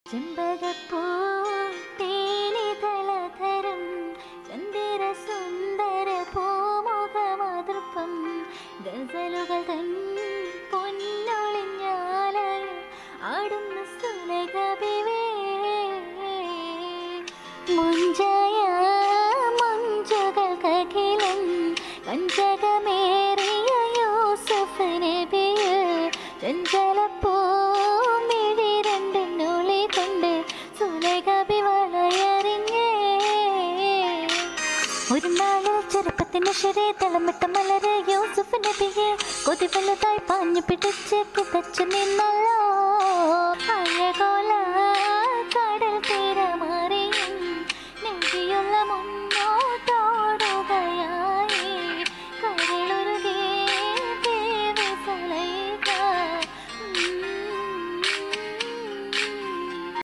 ചെമ്പകപ്പൂ തേനിതളധരം ചന്ദിര സുന്ദര പൂമുഖമതൃപ്പം ഗസലുകൾ തൻ പൊന്നൊളിഞ്ഞാലയ ആടുന്ന സുലകവിവേ മുഞ്ചായ മുഞ്ചുകൾക്കഖിലം കഞ്ചകമേറിയ യൂസുഫ് നബിയെ ചഞ്ചലപ്പൂ ഒരു നാളിൽ ചെറുപ്പത്തിന് ശരീരമിട്ട മലരെ യൂസുഫ് നബിയെ കൊതി വലുതായി പാഞ്ഞു പിടിച്ച് കിതച്ചു നിന്നല്ലോ അഴകോല